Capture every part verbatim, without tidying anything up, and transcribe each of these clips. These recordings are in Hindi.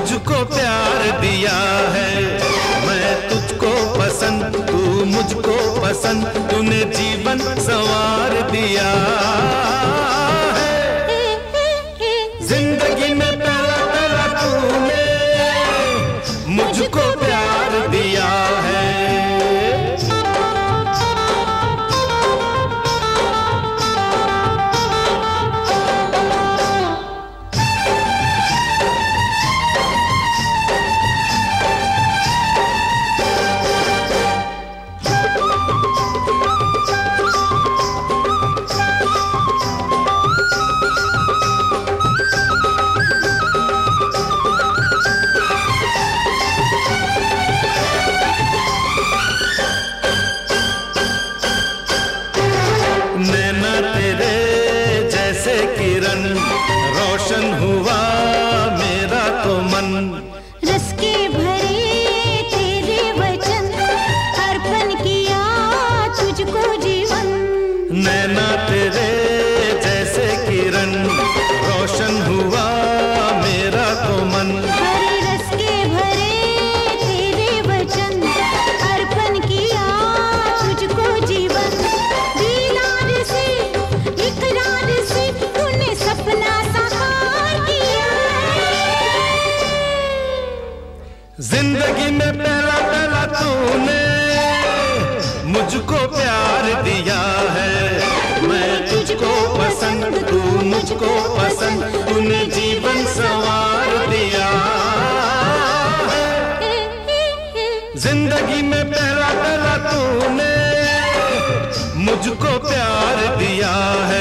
मुझको प्यार दिया है, मैं तुझको पसंद, तू मुझको पसंद, तूने जीवन संवार दिया है। जिंदगी में पहला पहला तूने मुझको प्यार दिया है। रोशन हुआ मेरा तो मन, रस के भरे तेरे वचन, अर्पण किया तुझको जीवन। नैना तेरे जैसे किरण, रोशन हुआ मेरा तो मन। हरे रस के भरे तेरे वचन, अर्पण किया तुझको जीवन। दीदार से इकरार से तूने सपना साकार किया। जिंदगी में पहला पहला तूने मुझको प्यार दिया है, मैं तुझको पसंद, तू मुझको पसंद, तूने जीवन संवार दिया है। जिंदगी में पहला पहला तूने मुझको प्यार दिया है।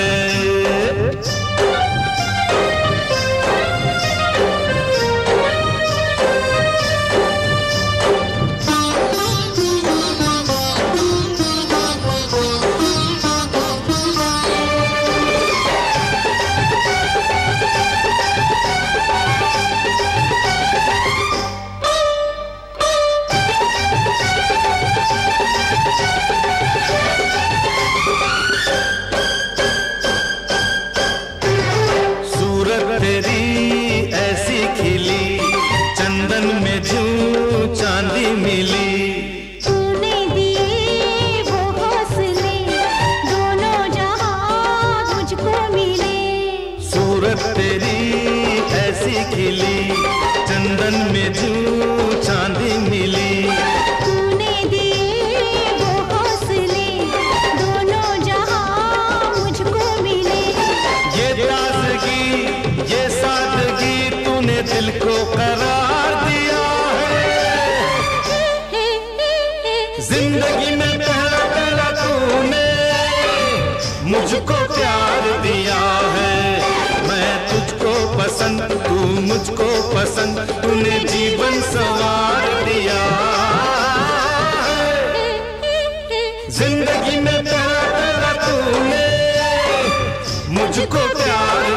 तेरी ऐसी खिली, चंदन में जूं चांदी मिली। तूने दिए वो हौसले, दोनों जहां मुझको मिले। सूरत तेरी ऐसी खिली, चंदन में जूं चांदी मिली। तूने दिए वो हौसले, दोनों जहां मुझको मिले। ये ताजगी, ये सादगी, तूने दिल को करार दिया है। जिंदगी में पहला पहला तूने मुझको प्यार दिया है, मैं तुझको पसंद, तू मुझको पसंद, तूने जीवन संवार दिया है। जिंदगी में पहला पहला तूने मुझको प्यार